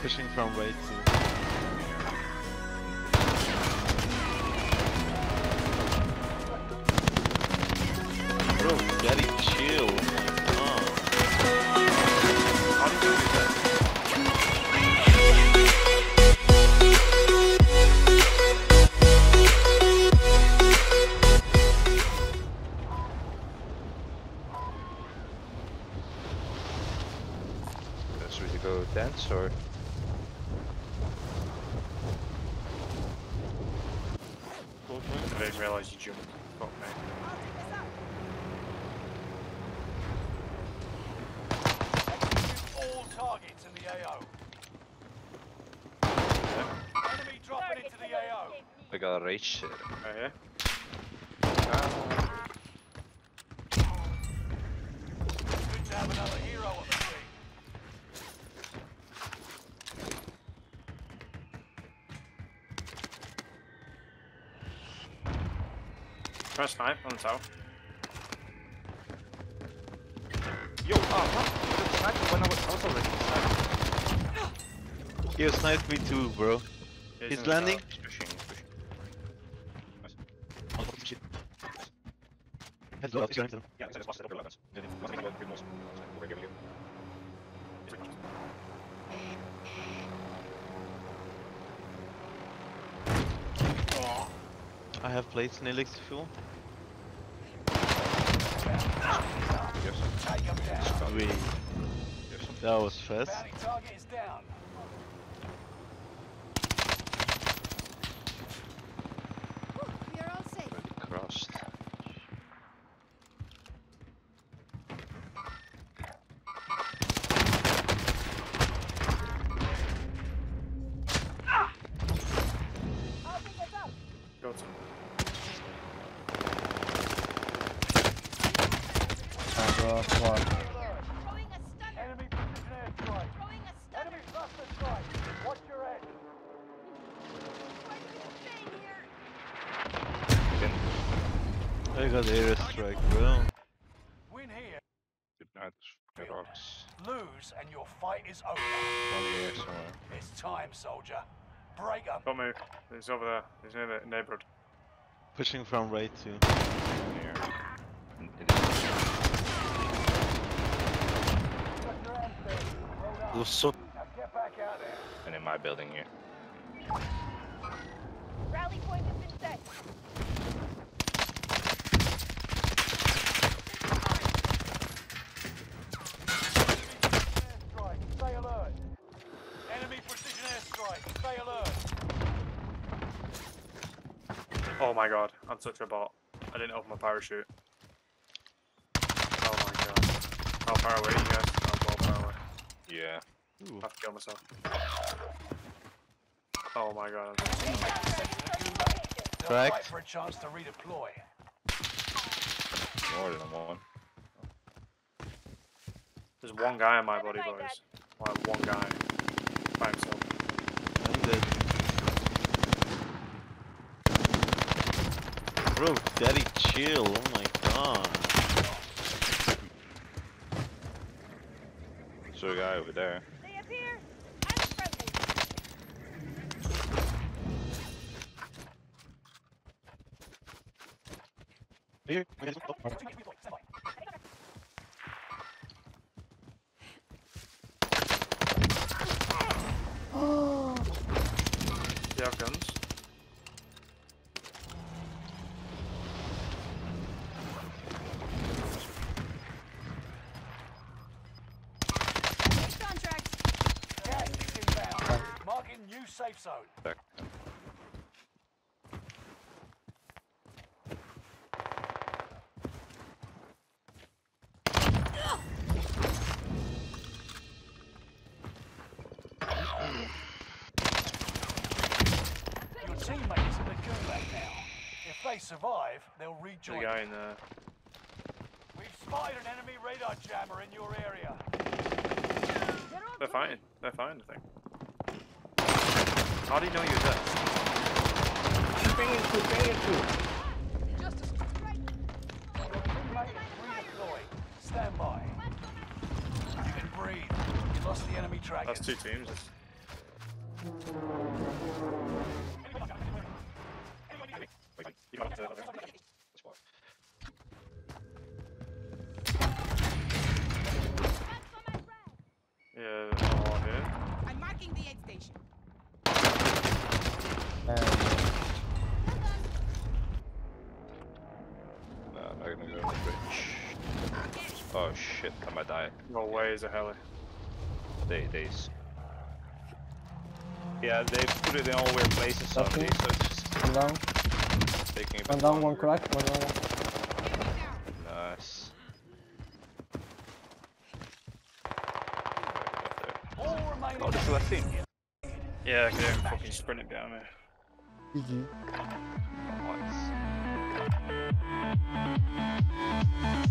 Pushing from right to. Bro, daddy, chill. Should we go dance or? I didn't realise you jumped. Fuck me. All targets in the AO. Enemy dropping into the AO. I got a rage shit. Right here. Good to have another hero on the team. Try snipe on the tower. Yo, what? Sniper when I was already sniped. He sniped me too, bro. Yeah, He's on the landing. tower. He's pushing, he's pushing. Oh, shit. Heads up, he's going. Yeah, it's busted over weapons. I have plates in elixir fuel. Yes. Take him down. Sweet. Yes. That was fast. Bounty target is down. We are all safe. Crossed. Go to. Throwing a stunner. Enemy precision airstrike. Throwing a stunner. Enemy cluster strike. Watch your head. Why are you staying here? I got airstrike, bro. Win here. Good night, rocks. Lose and your fight is over. One here somewhere. It's time, soldier. Break them. Don't move. He's over there. He's near the neighborhood. Pushing from right to. Here. It is. Well done. So Now get back out there. And in my building here. Rally point has been set. Airstrike. Stay alert. Enemy precision airstrike. Stay alert. Oh my god, I'm such a bot. I didn't open my parachute. Oh my god. How far away are you guys? I'm well far away. Yeah. ooh. I have to kill myself. Oh my god. They'll Correct. fight for a chance to redeploy. More than one. There's one guy on my body, boys. Like one guy. By himself. I'm dead. Bro, daddy, chill. Oh my god. So a guy over there. They appear. I'm friendly. Here. Do you have guns? Contract. Gas is inbound. Marking new safe zone. Back. Your teammates in the gulag now. If they survive, they'll The rejoin. guy in there. We've spotted an enemy radar jammer in your area. They're fighting. They're fighting, I think. How do you know you're dead? Justice. Right. Your teammate is redeployed. Stand by. You can breathe. You lost the enemy trackers. That's two teams. Yeah, all here. I'm marking the aid station. No, I'm not gonna go on the bridge. Oh shit, I might die. No way is a heli. Days. Yeah, they put it in all weird places already, so it's just One down. taking a bit One down, one longer. crack, one down. Nice. All remaining. Oh, this is the last team. Yeah, I can even fucking sprint it down there. GG. Nice.